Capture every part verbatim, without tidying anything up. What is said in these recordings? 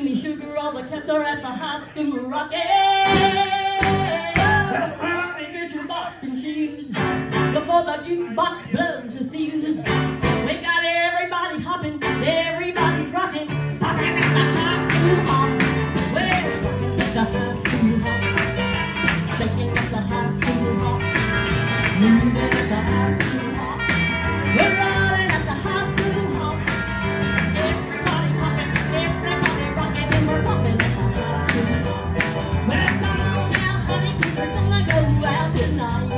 me sugar, all the cats are at the high school rocking. Honey, get your boxing shoes before the jukebox blows the fuse. We got everybody hopping, everybody's rocking, rocking at the high school hop. We're rocking at the high school hop, shaking at the high school hop, moving at the high school hop. We're rolling at the high school hop. Everybody hopping, everybody rocking, and we're rocking at the high school hop. Well, come on now, honey, we're gonna go out tonight.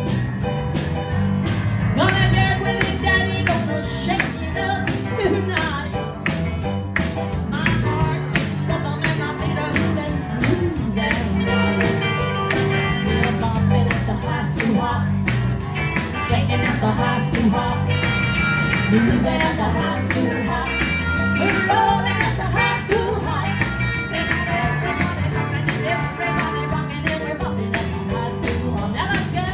Gonna get with his daddy, gonna shake it up tonight. My heart is rhythm and my feet are moving smooth and right. We're bopping at the high school hop, shaking at the high school hop, moving at the high school hop. We're rolling at the high school hop. We got everybody rocking, everybody rocking, and we're bopping at the high school hop. Now let's go.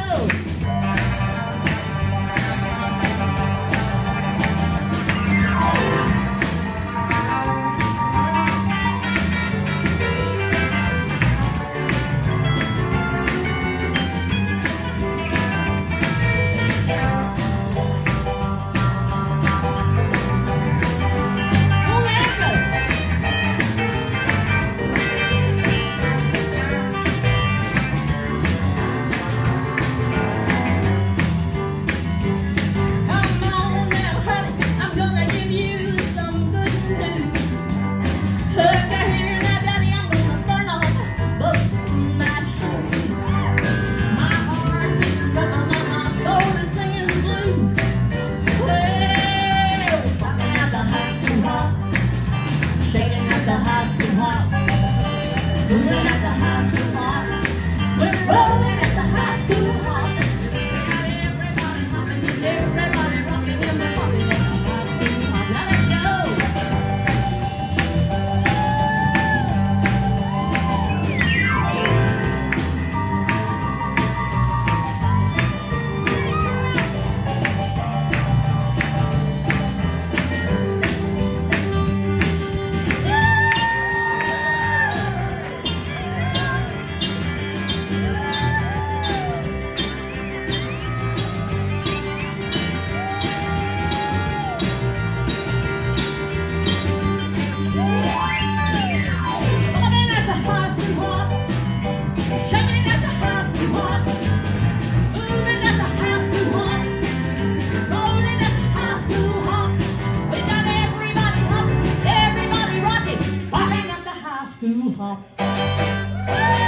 Hop.